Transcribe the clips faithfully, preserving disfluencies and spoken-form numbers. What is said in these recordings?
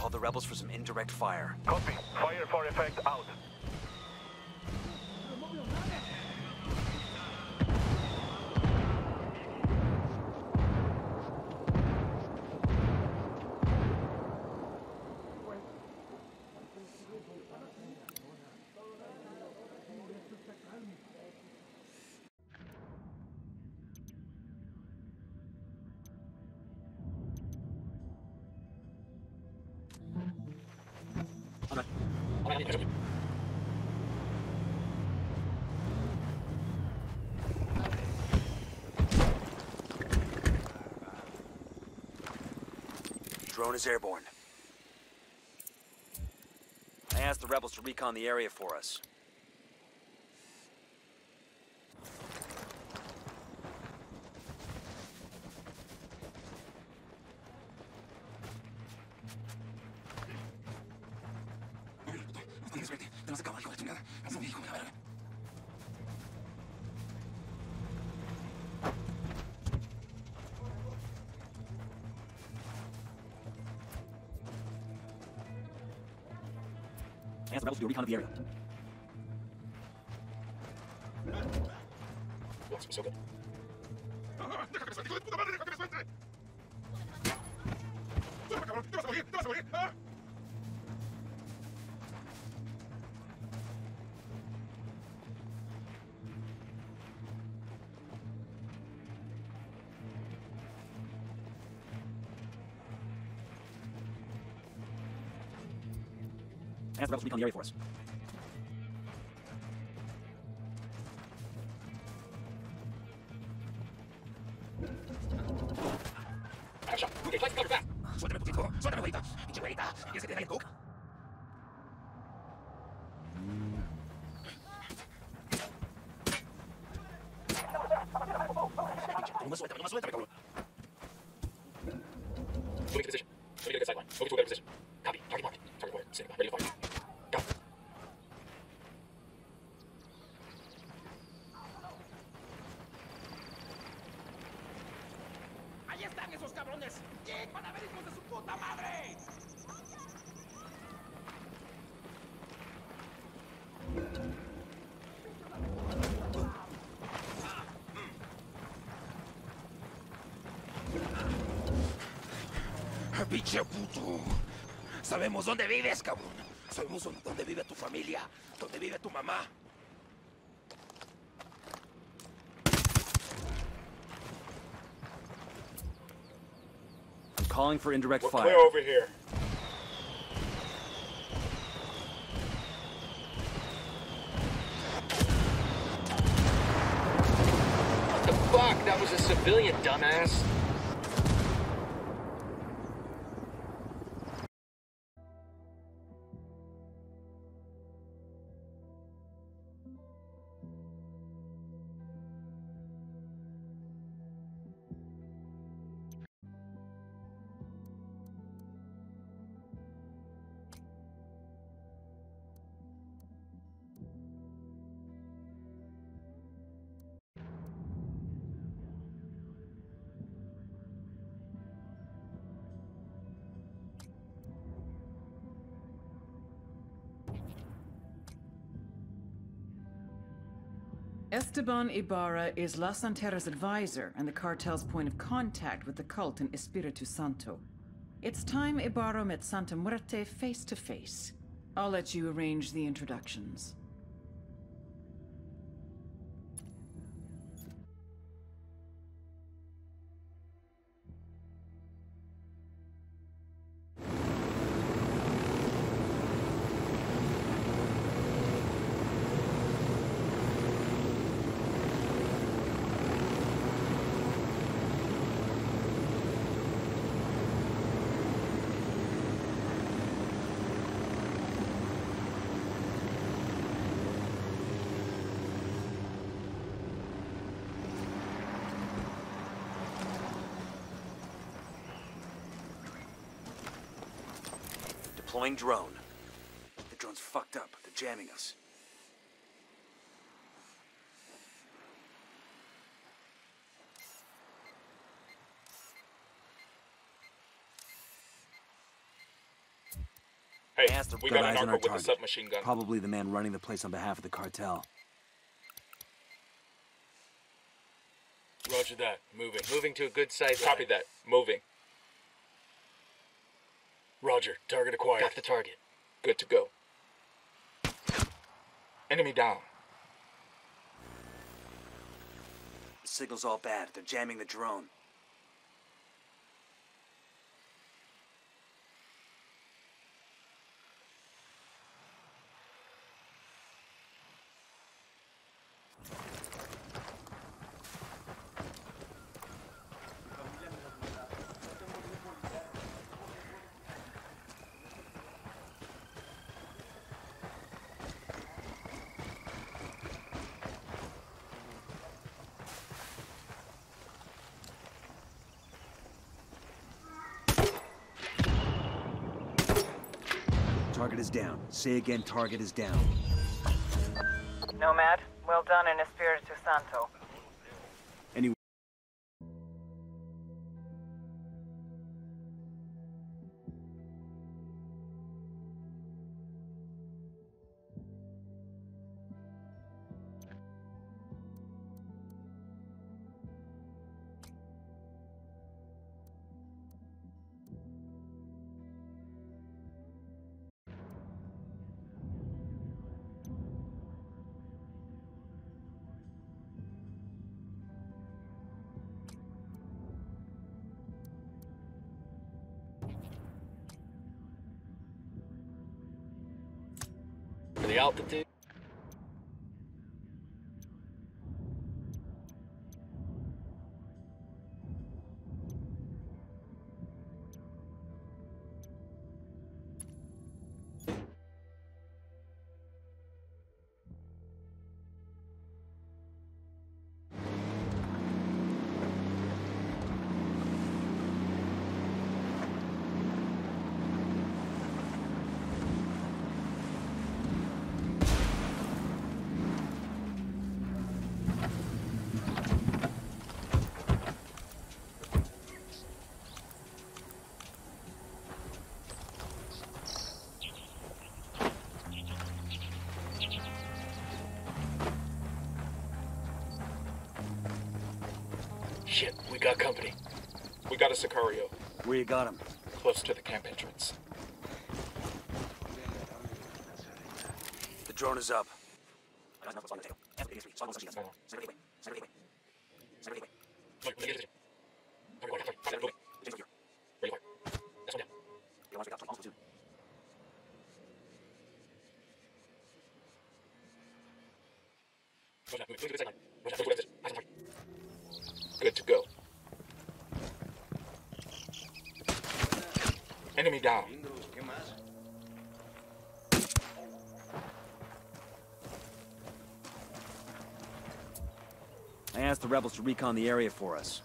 Call the rebels for some indirect fire. Copy. Fire for effect out. Drone is airborne. I asked the rebels to recon the area for us. Ask the rebels to do a recon of the area. Looks so good. Ask the rebels to recon the area for us. Action. Okay, let's go fast. Suéltame poquito. Suéltame, güerita. Pinche güerita. ¿Quieres que te dé el coke? Nomás suéltame, nomás suéltame, cabrón. Moving to position. Moving to the sideline. Moving to a better position. Copy. Target marked. Target reported. Sitting by. Ready to fire. Go. ¡Ahí están esos cabrones! ¿Quién van a ver, hijos de su puta madre? Pinche puto. Sabemos dónde vives, cabrón. Sabemos dónde vive tu familia, dónde vive tu mamá. I'm calling for indirect We're fire. clear over here. What the fuck? That was a civilian, dumbass. Esteban Ibarra is La Santera's advisor and the cartel's point of contact with the cult in Espiritu Santo. It's time Ibarra met Santa Muerte face to face. I'll let you arrange the introductions. Deploying drone. The drone's fucked up. They're jamming us. Hey, I asked the we got got a eyes on narco our with a target. submachine gun. Probably the man running the place on behalf of the cartel. Roger that. Moving. Moving to a good site. Copy that. Moving. Roger. Target acquired. Got the target. Good to go. Enemy down. The signal's all bad. They're jamming the drone. Target is down. Say again, target is down. Nomad, well done in Espiritu Santo. Any... For the altitude. Shit, we got company. We got a Sicario. Where you got him? Close to the camp entrance. The drone is up. Good to go. Enemy down. I asked the rebels to recon the area for us.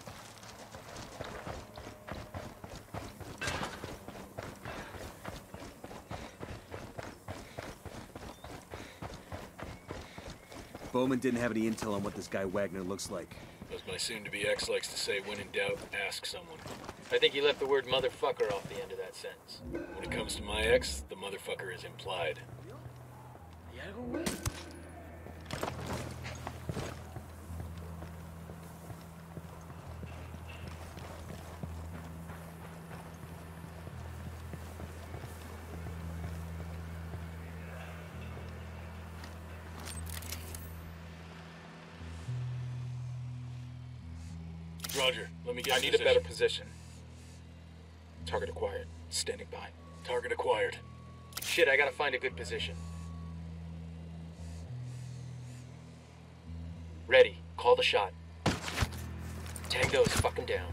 Bowman didn't have any intel on what this guy Wagner looks like. As my soon-to-be ex likes to say, when in doubt, ask someone. I think he left the word motherfucker off the end of that sentence. When it comes to my ex, the motherfucker is implied. Roger, let me get I in need a position. better position. Target acquired. Standing by. Target acquired. Shit, I gotta find a good position. Ready. Call the shot. Tango is fucking down.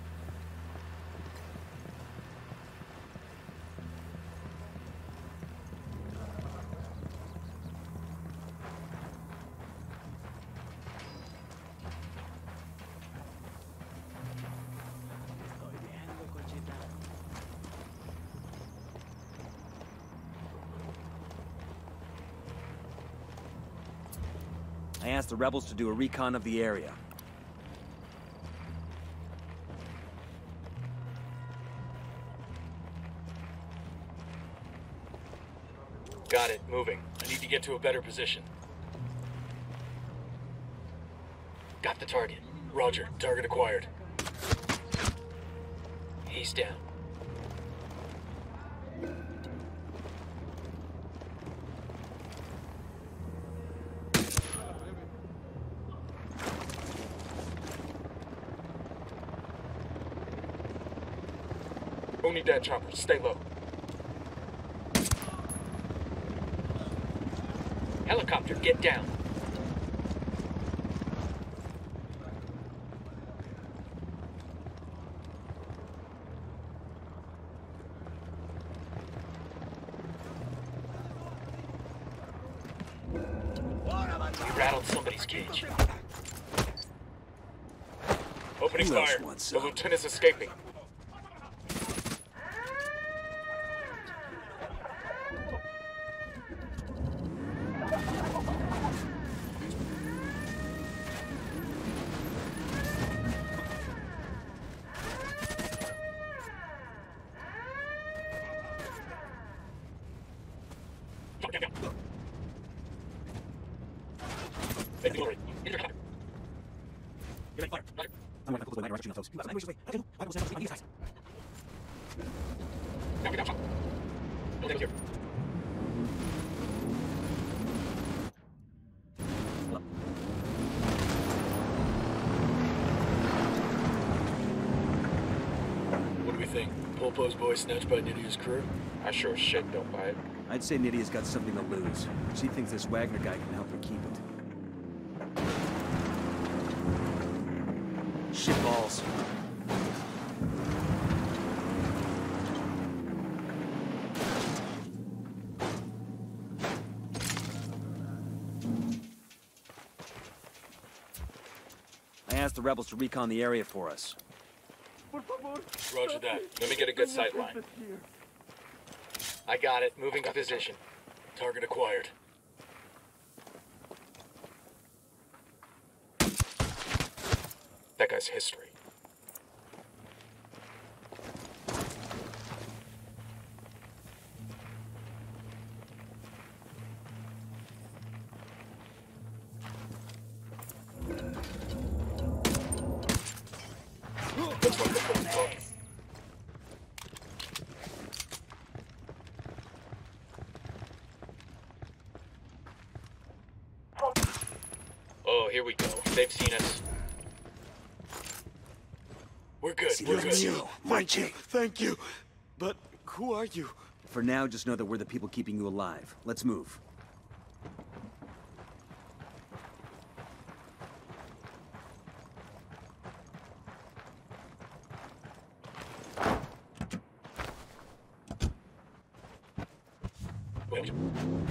I asked the rebels to do a recon of the area. Got it. Moving. I need to get to a better position. Got the target. Roger. Target acquired. He's down. Unidad chopper, stay low. Helicopter, get down. We rattled somebody's cage. Opening Who else fire. wants The some? lieutenant's escaping. What do we think? Polpo's boy snatched by Nidia's crew? I sure as shit don't buy it. I'd say Nydia's got something to lose. She thinks this Wagner guy can help her keep it. Shit balls. I asked the rebels to recon the area for us. Roger that. Let me get a good sight line. I got it. Moving to position. Target acquired. That guy's history. Looks like the phone book. Oh, here we go. They've seen us. We're good. We're good. Thank you, thank you. But who are you? For now, just know that we're the people keeping you alive. Let's move. Wait.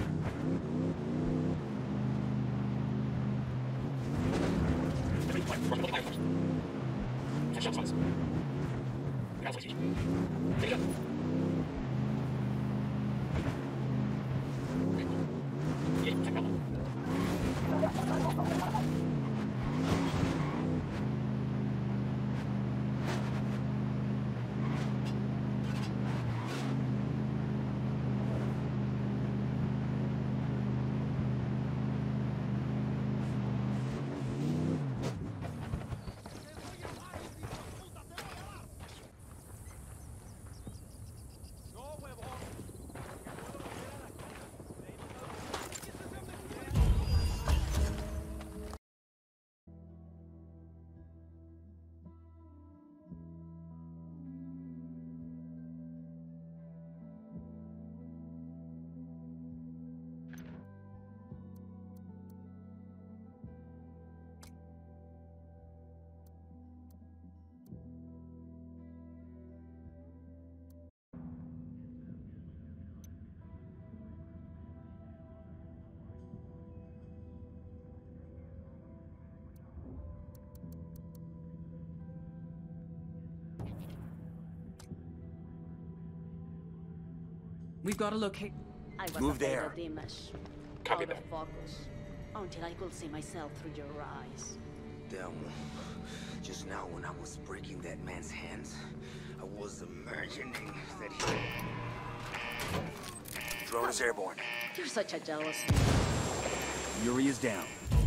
We've got to locate. I was Move afraid there. of Dimash. Copy Out that. of focus. Until I could see myself through your eyes. Damn. Just now when I was breaking that man's hands, I was imagining that he... Drone is airborne. You're such a jealous man. Yuri is down.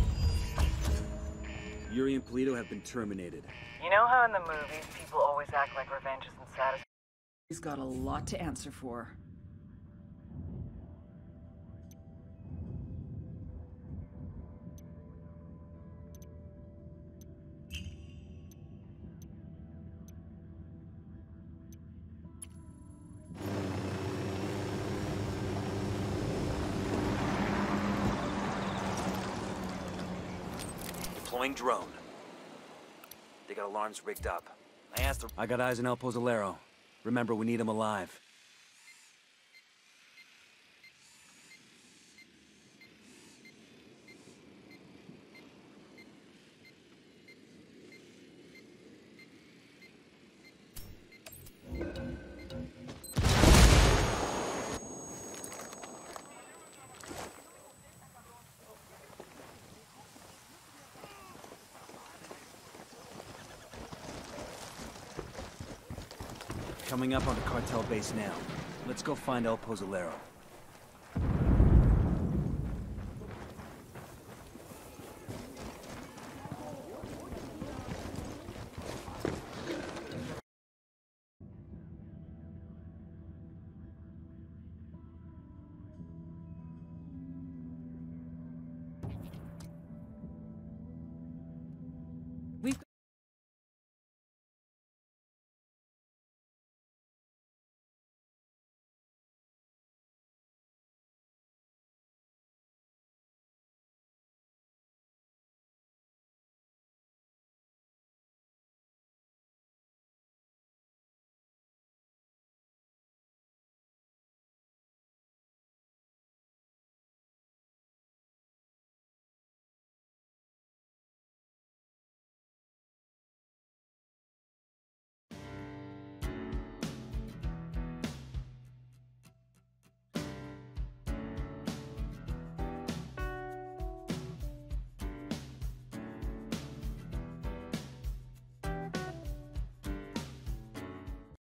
Yuri and Polito have been terminated. You know how in the movies people always act like revenge isn't satisfying? He's got a lot to answer for. Deploying drone. They got alarms rigged up. I asked them. I got eyes on El Pozzolero. Remember, we need him alive. Coming up on the cartel base now. Let's go find El Pozzolero.